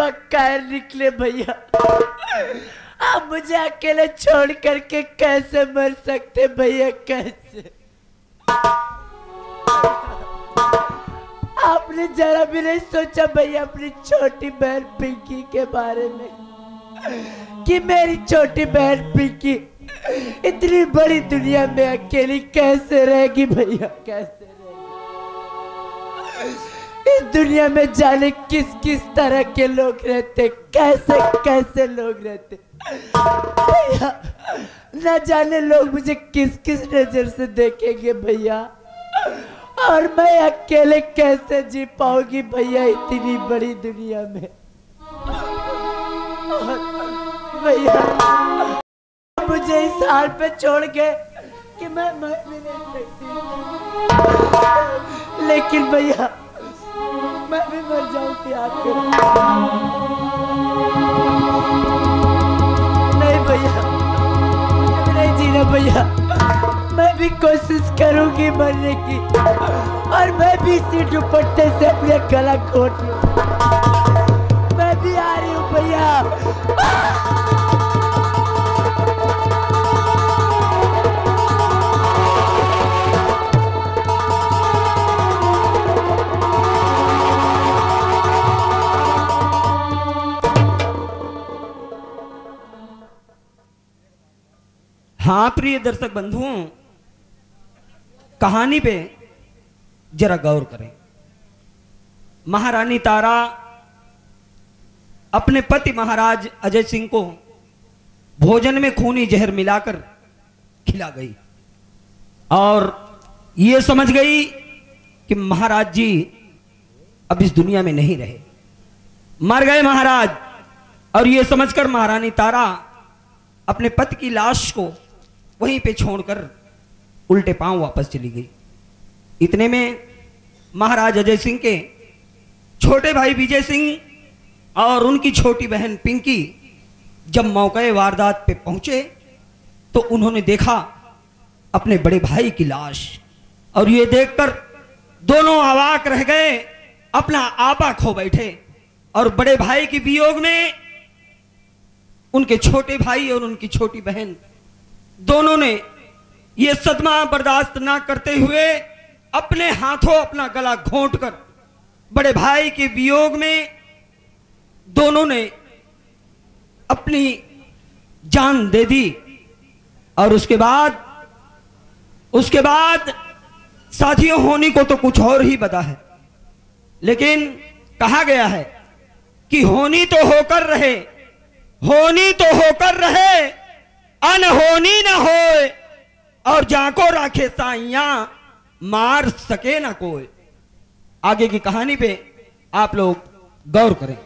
वक्त कायर निकले भैया। आप मुझे अकेले छोड़ करके कैसे मर सकते भैया, कैसे? आपने जरा भी नहीं सोचा भैया अपनी छोटी बहन पिंकी के बारे में, कि मेरी छोटी बहन पिंकी इतनी बड़ी दुनिया में अकेली कैसे रहेगी भैया, कैसे रहेगी? इस दुनिया में जाने किस किस तरह के लोग रहते, कैसे कैसे लोग रहते भैया। न जाने लोग मुझे किस किस नजर से देखेंगे भैया, और मैं अकेले कैसे जी पाऊंगी भैया इतनी बड़ी दुनिया में। भैया मुझे इस हाल पे छोड़ के कि मैं मर भी नहीं सकती, लेकिन भैया मैं भी मर जाऊंगी आपके। नहीं भैया, नहीं जीना भैया, मैं भी कोशिश करूंगी मरने की, और मैं भी इसी दुपट्टे से अपने गला घोट लूं। मैं भी आ रही हूँ भैया। हाँ प्रिय दर्शक बंधुओं, कहानी पे जरा गौर करें। महारानी तारा अपने पति महाराज अजय सिंह को भोजन में खूनी जहर मिलाकर खिला गई और ये समझ गई कि महाराज जी अब इस दुनिया में नहीं रहे, मर गए महाराज। और ये समझकर महारानी तारा अपने पति की लाश को वहीं पे छोड़कर उल्टे पांव वापस चली गई। इतने में महाराज अजय सिंह के छोटे भाई विजय सिंह और उनकी छोटी बहन पिंकी जब मौके वारदात पे पहुंचे तो उन्होंने देखा अपने बड़े भाई की लाश, और ये देखकर दोनों अवाक रह गए, अपना आपा खो बैठे। और बड़े भाई के वियोग में उनके छोटे भाई और उनकी छोटी बहन दोनों ने ये सदमा बर्दाश्त ना करते हुए अपने हाथों अपना गला घोंटकर बड़े भाई के वियोग में दोनों ने अपनी जान दे दी। और उसके बाद साथियों, होनी को तो कुछ और ही बता है, लेकिन कहा गया है कि होनी तो होकर रहे, होनी तो होकर रहे, अनहोनी न होए, और जाको राखे साइया मार सके ना कोई। आगे की कहानी पे आप लोग गौर करें।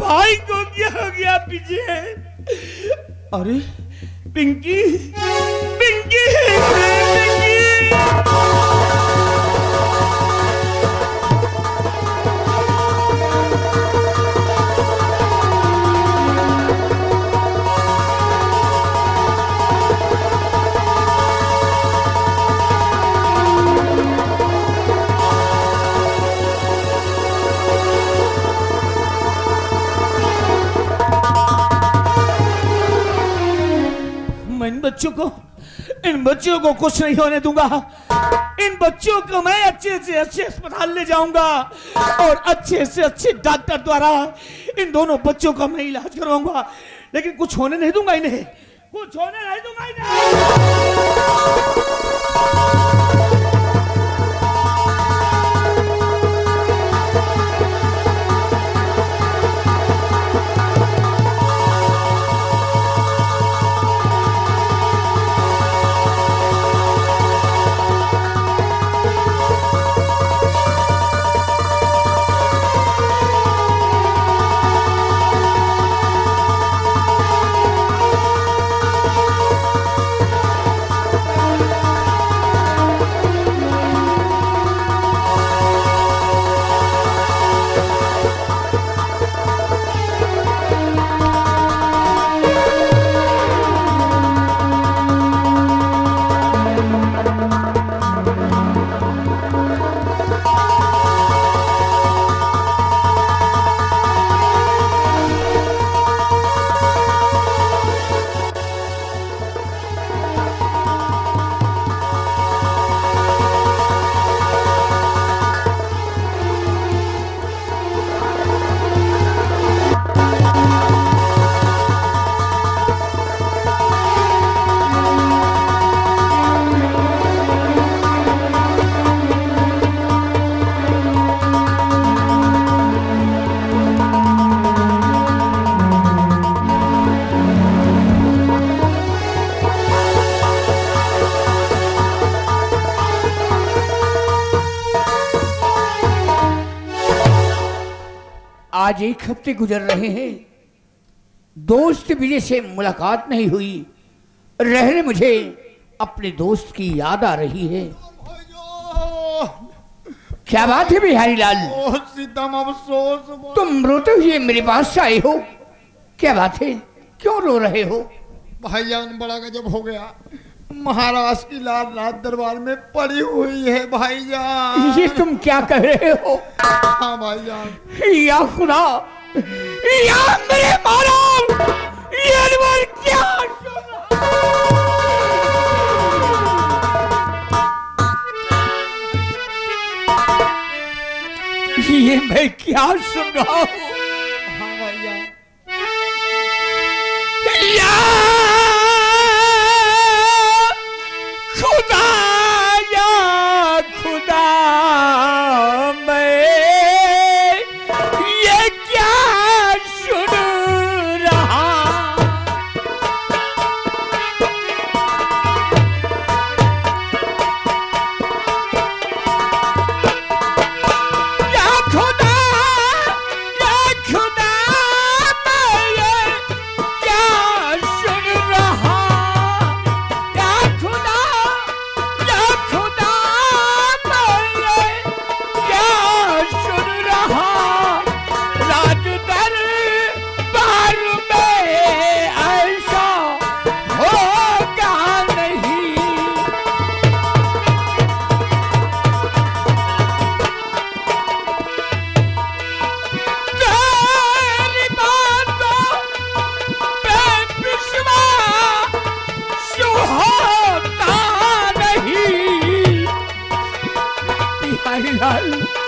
भाई को क्या हो गया पीछे? अरे पिंकी, पिंकी, पिंकी। इन बच्चों को कुछ नहीं होने दूंगा। इन बच्चों को मैं अच्छे से अच्छे अस्पताल ले जाऊंगा और अच्छे से अच्छे डॉक्टर द्वारा इन दोनों बच्चों का मैं इलाज करवाऊंगा, लेकिन कुछ होने नहीं दूंगा इन्हें, कुछ होने नहीं दूंगा इन्हें। आज एक हफ्ते गुजर रहे हैं, दोस्त विजय से मुलाकात नहीं हुई। रहने मुझे अपने दोस्त की याद आ रही है। क्या बात है बिहारी लाल? सीतम अफसोस। तुम रोते हुए मेरे पास आए हो, क्या बात है, क्यों रो रहे हो? भाईजान बड़ा गजब हो गया, महाराज की लाल रात दरबार में पड़ी हुई है भाईजान। ये तुम क्या कह रहे हो? हाँ भाईजान। या खुदा, या मेरे मालूम, ये अनवर क्या? ये मैं क्या सुन रहा हूँ? हाँ भाईजान। या खुदा, या खुदा, मैं ये क्या सुन रहा? या खुदा, या खुदा, मैं ये क्या सुन रहा? या खुदा, या खुदा, मैं ये क्या सुन रहा? राज दरबार में ऐसा होगा नहीं। तेरी बातों पे विश्वास होता नहीं। बिहारी लाल,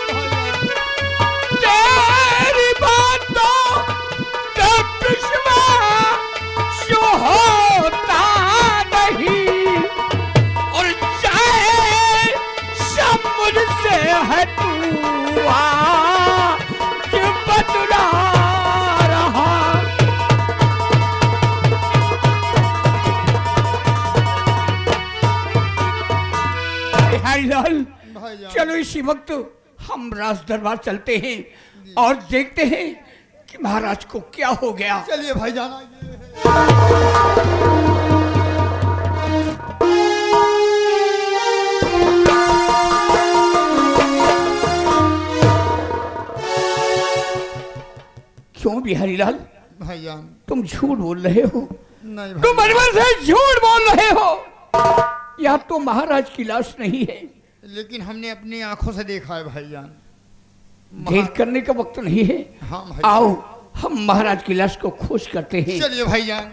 तेरी बातों पे विश्वास होता नहीं, और चाहे समुझ से है तू आज बदला रहा। बिहारी लाल, भाईजान। चलो इसी वक्त हम राज दरबार चलते हैं और देखते हैं कि महाराज को क्या हो गया। चलिए भाईजान आइए। क्यों बिहारी लाल, भाईजान तुम झूठ बोल रहे हो? नहीं तुम भाई, मनवर से झूठ बोल रहे हो। यह तो महाराज की लाश नहीं है। लेकिन हमने अपनी आंखों से देखा है भाईजान। देर करने का वक्त नहीं है। हाँ भाई, आओ हम महाराज की लाश को खोज करते हैं। चलिए भाईजान।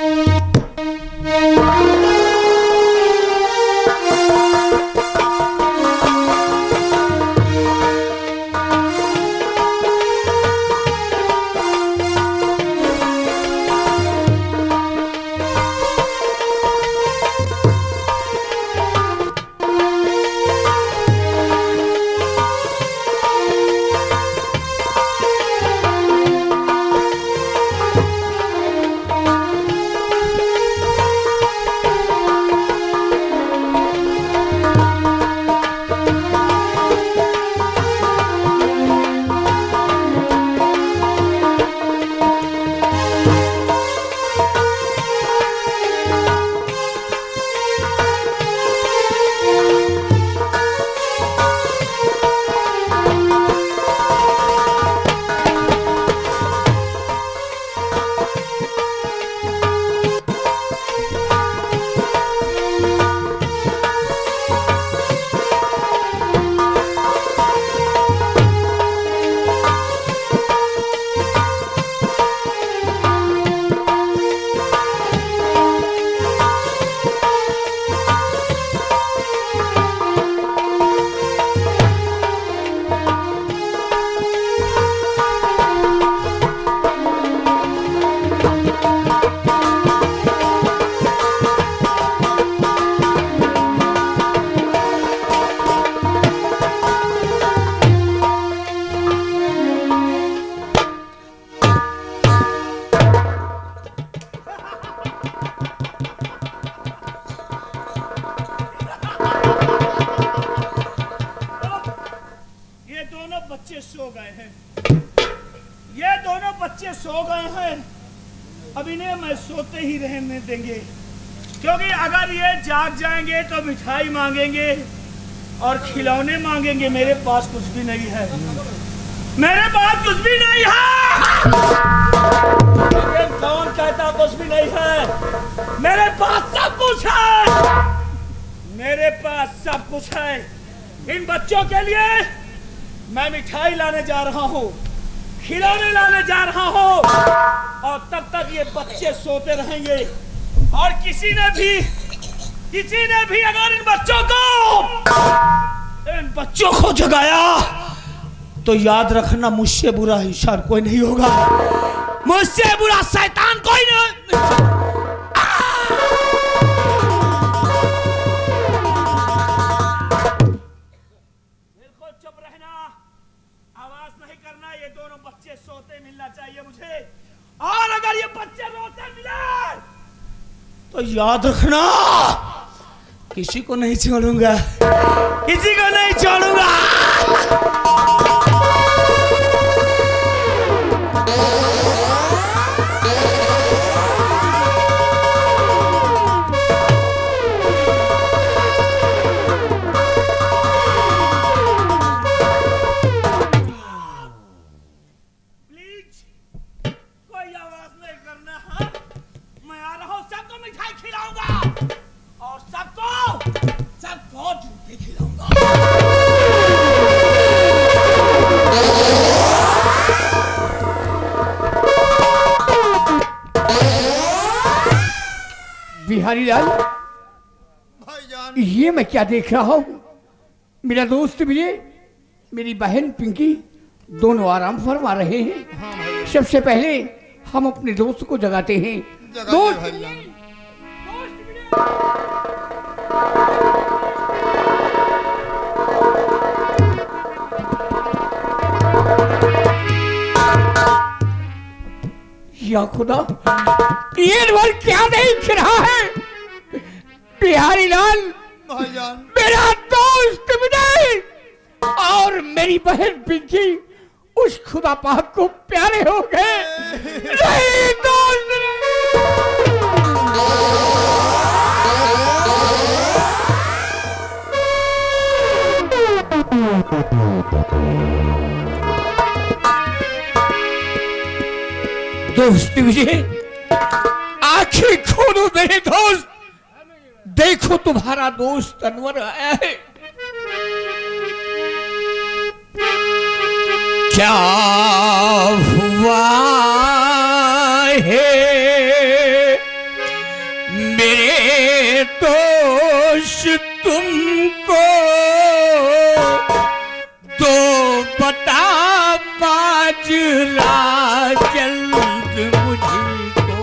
बच्चे सो गए हैं, ये दोनों बच्चे सो गए हैं। अब इन्हें मैं सोते ही रहने देंगे, क्योंकि अगर ये जाग जाएंगे तो मिठाई मांगेंगे और खिलौने मांगेंगे। मेरे पास कुछ भी नहीं है, मेरे पास कुछ भी नहीं है। लेकिन कौन कहता कुछ भी नहीं है? मेरे पास सब कुछ है, मेरे पास सब कुछ है। इन बच्चों के लिए मैं मिठाई लाने जा रहा हूँ, खिलौने लाने जा रहा हूँ, और तब तक ये बच्चे सोते रहेंगे। और किसी ने भी अगर इन बच्चों को जगाया तो याद रखना, मुझसे बुरा इंसान कोई नहीं होगा, मुझसे बुरा शैतान कोई नहीं। बिल्कुल चुप रहना, आवाज नहीं करना। ये दोनों बच्चे सोते मिलना चाहिए मुझे, और अगर ये बच्चे रोते मिले तो याद रखना, किसी को नहीं छोड़ूंगा, किसी को नहीं छोड़ूंगा। प्लीज कोई आवाज नहीं करना। हाँ, मैं आ रहा हूं, सबको मिठाई खिलाऊंगा और सबको जूते खिलाऊंगा। बिहारी लाल, भाईजान ये मैं क्या देख रहा हूँ? मेरा दोस्त विजय, मेरी बहन पिंकी दोनों आराम फरमा रहे हैं। हाँ भाई, सबसे पहले हम अपने दोस्त को जगाते हैं। जगाइए दोस्त, भाईजान। या खुदा, ये नर क्या देख रहा है? बिहारी लाल, भाईजान मेरा दोस्त विजय और मेरी बहन पिंकी उस खुदा पाक को प्यारे हो गए। नहीं दोस्त दोस्त विजय, आंखें खोलो मेरे दोस्त, देखो तुम्हारा दोस्त अनवर आया है। क्या हुआ है मेरे दोस्त तुमको, तो बता माजरा जल्द मुझको।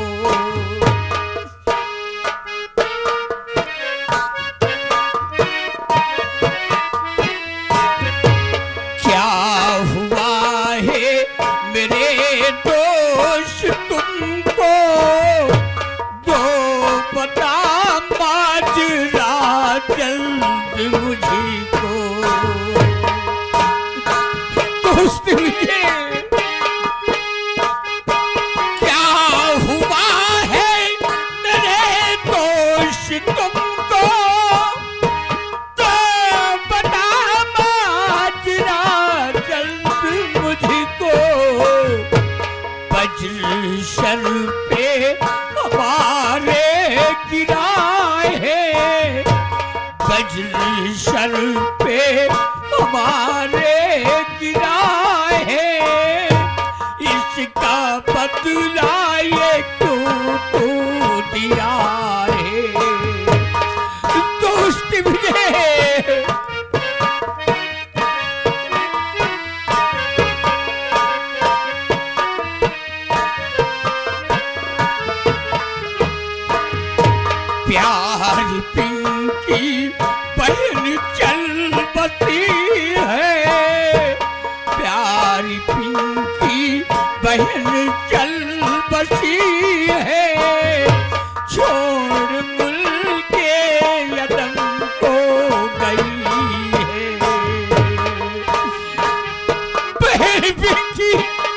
क्या हुआ है मेरे दोस्त तुमको, तो बता माजरा जल्द मुझको। दोस्त मुझे क्या हुआ है मेरे दोस्त तुमको, तो बता माजरा जल्द मुझको। वज्र सर पे हमारे गिरा है, वज्र सर पे हमारे गिरा है, इसका बदला ये क्यों तू दिया है। दोस्त मुझे प्यारी पिंकी बहन चल बसी है, प्यारी पिंकी बहन चल बसी है, छोड़ मुल्क के यदम को गई है। बहन पिंकी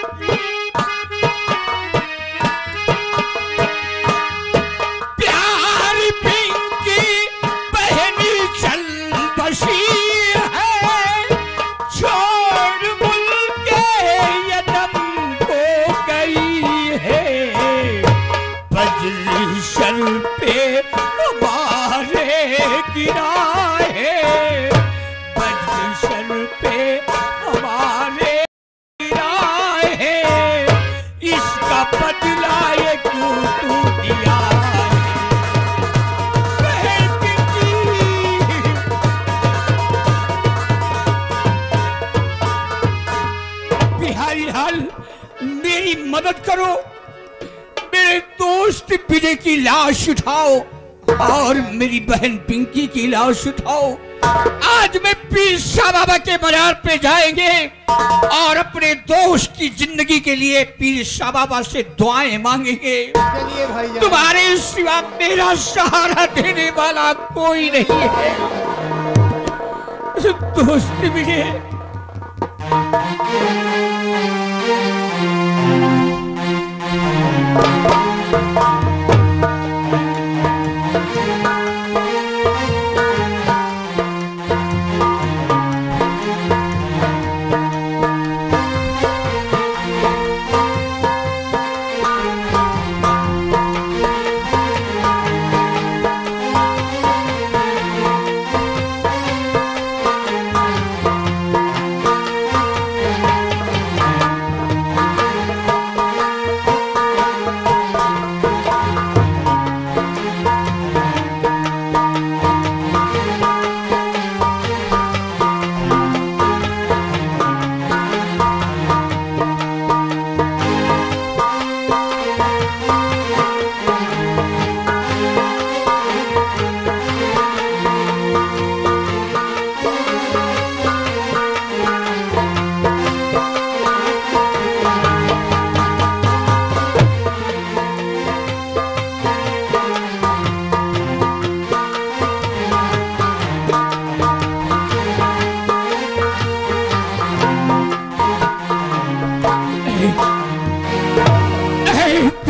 प्यारी पिंकी बहन चल बसी है, छोड़ मुल्क के यदम को गई है। वज्र सर पे हमारे गिरा है, वज्र सर पे हमारे गिरा है, इसका बदला ये क्यों तू दिया है। बहन पिंकी बिहारी लाल, मेरी मदद करो, मेरे दोस्त विजय की लाश उठाओ और मेरी बहन पिंकी की लाश उठाओ। आज मैं पीर शाह बाबा के मजार पे जाएंगे और अपने दोस्त की जिंदगी के लिए पीर शाह बाबा से दुआएं मांगेंगे। चलिए भाईजान। तुम्हारे सिवा मेरा सहारा देने वाला कोई नहीं है। दोस्त विजय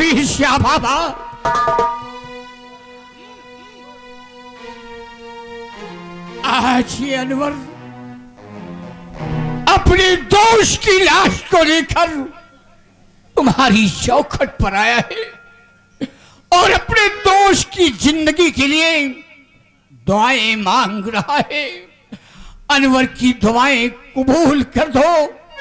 पीछा बाबा, आज ये अनवर अपने दोस्त की लाश को लेकर तुम्हारी चौखट पर आया है और अपने दोस्त की जिंदगी के लिए दुआएं मांग रहा है। अनवर की दुआएं कबूल कर दो।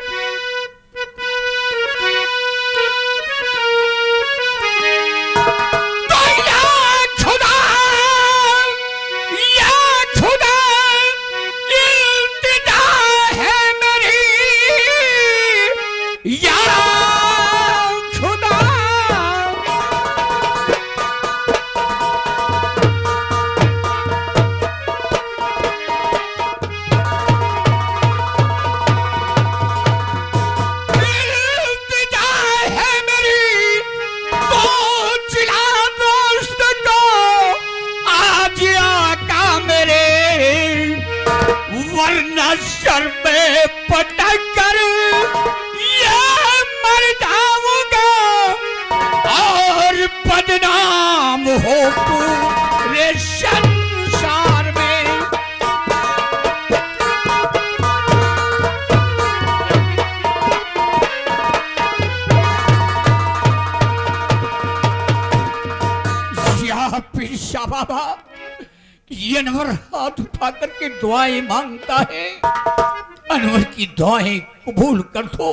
सर पे पटक कर ये मर जाऊंगा और बदनाम हो पूरे संसार में। या पीछा बाबा, ये अनवर हाथ उठा करके दुआएं मांगता है। अनवर की दुआएं कबूल कर दो।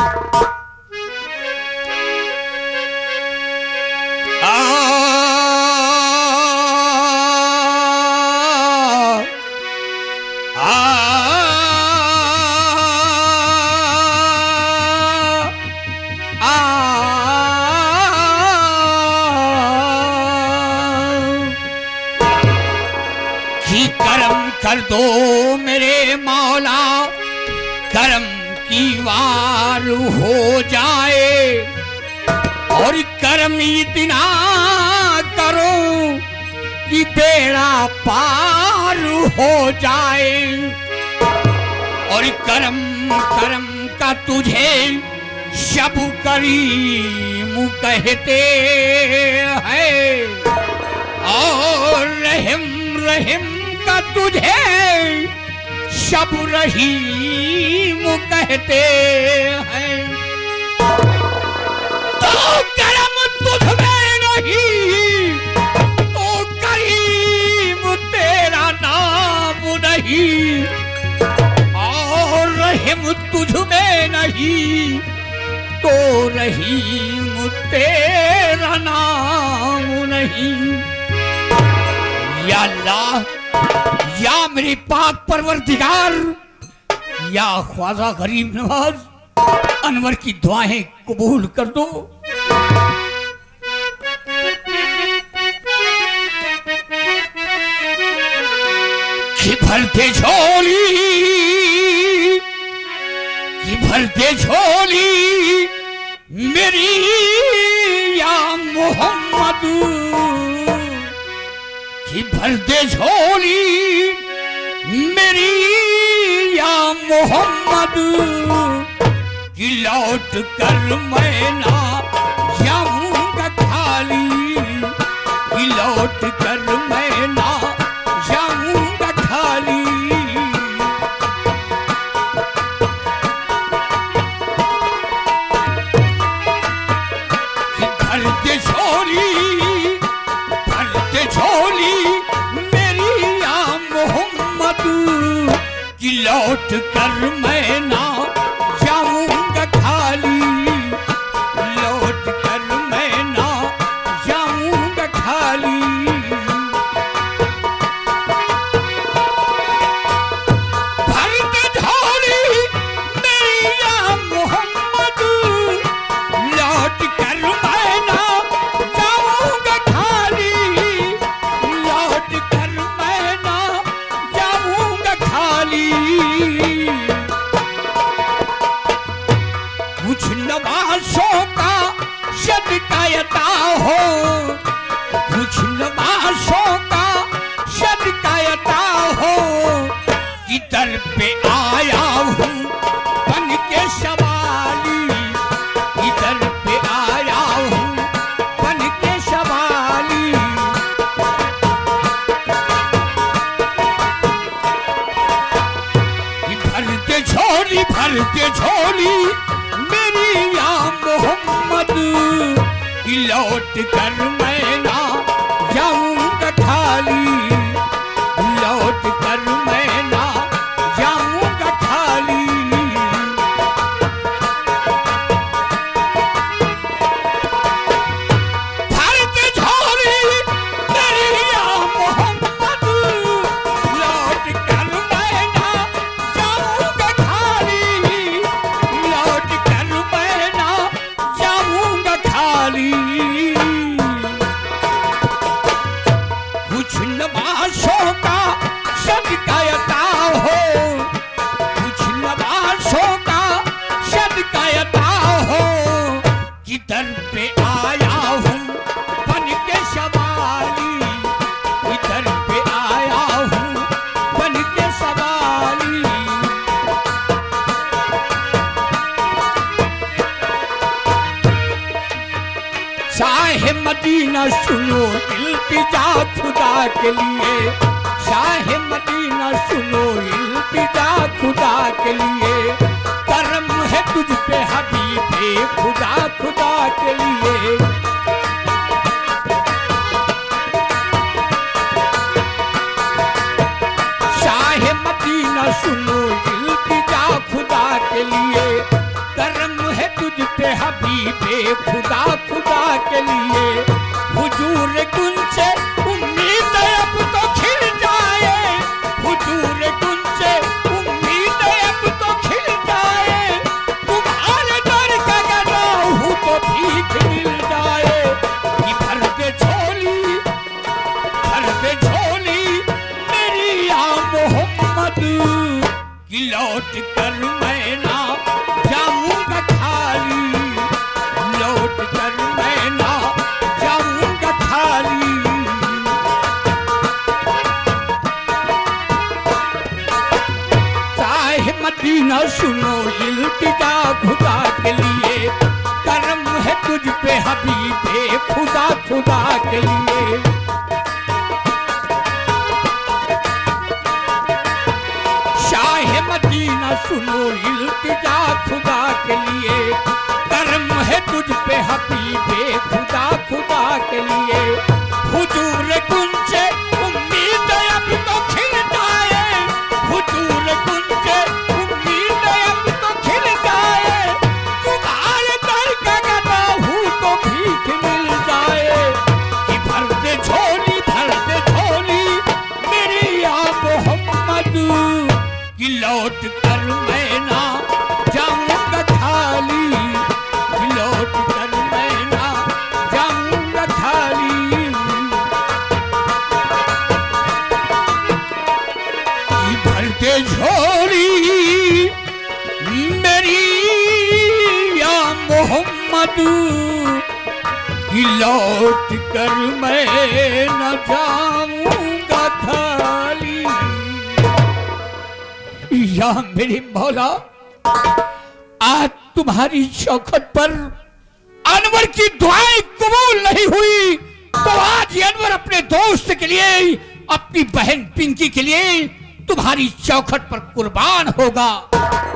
कर दो मेरे मौला, करम की वार हो जाए और करम इतना करो कि बेड़ा पार हो जाए। और करम करम का तुझे शब करीम कहते हैं और रहम रहम का तुझे शब रहीम कहते हैं। तो करम तुझ में नहीं तो करीम तेरा नाम नहीं, और रहम तुझ में नहीं तो रहीम तेरा नाम नहीं। या अल्लाह, या मेरे पाक परवरदिगार, या ख्वाजा गरीब नवाज, अनवर की दुआएं कबूल कर दो। कि भर दे झोली, कि भर दे झोली मेरी या मोहम्मद, कि भर दे झोली मेरी या मोहम्मद, कि लौट कर मैं ना जाऊंगा खाली, कि लौट कर मैं ना जाऊंगा खाली। कि भर दे झोली, भर दे झोली कि लौट कर मैं ना जाऊंगा खाली, लौट कर मैं ना जाऊंगा खाली। भर दे झोली मेरी या मोहम्मद, लौट कर मैं ना जाऊंगा खाली, लौट कर मैं ना जाऊंगा खाली। कुछ नवाजों का सदकायता हो, कुछ नवाजों का सदकायता हो, कि दर पे आया हूँ बन के सवाली, कि दर पे आया हूँ दे झोली मेरी या मोहम्मद कि लौट कर मैं ना जाऊंगा खाली, लौट कर मैं ना जाऊंगा खाली। भर दे झोली मेरी या मोहम्मद लौट कर मैं ना जाऊंगा खाली, लौट कर मैं ना जाऊंगा खाली। कुछ नवासों का सदका अता हो, कुछ नवासों का सदका अता हो कि दर पे आया हूँ बन के सवाली, कि दर पे आया हूँ बन के सवाली। शाहे मदीना सुनो इल्तिजा खुदा के लिए, शाहे मदीना सुनो इल्तिजा खुदा के लिए। करम है तुझ पे हबीबे खुदा खुदा के लिए। शाहे मदीना सुनो इल्तिजा खुदा के लिए। करम है तुझ पे हबीबे खुदा खुदा के लिए। हुजूर गुन से उम्मीद अब तो खिल जाए, हुजूर गुन से उम्मीद अब तो खिल जाए। तुम्हारे दर का गदा हूँ तो भीख मिल जाए कि भर दे झोली, भर दे झोली मेरी या मोहम्मद कि लौट कर मैं ना जाऊंगा खाली, लौट कर मैं ना जाऊंगा खाली। चाहे मदीना सुनो इल्तिजा खुदा के लिए। करम है तुझ पे हबीबे खुदा खुदा के लिए। शाहे मदीना सुनो इल्तिजा खुदा के लिए। करम है तुझ पे हबीबे खुदा खुदा के लिए। हुजूर गुन से उम्मीद अब तो खिल जाए, हुजूर गुन से उम्मीद अब तो खिल जाए। तुम्हारे दर का गदा हूँ तो भीख मिल जाए कि भर दे झोली, भर दे झोली मेरी या मोहम्मद कि लौट कर मैं ना जाऊंगा खाली, कि लौट कर मैं ना जाऊंगा खाली। कि भर दे झोली मेरी या मोहम्मद कि लौट कर मैं न जाऊंगा खाली। या मेरे मौला, आज तुम्हारी शौकत पर अनवर की दुआएं कबूल नहीं हुई तो आज ये अनवर अपने दोस्त के लिए, अपनी बहन पिंकी के लिए तुम्हारी चौखट पर कुर्बान होगा।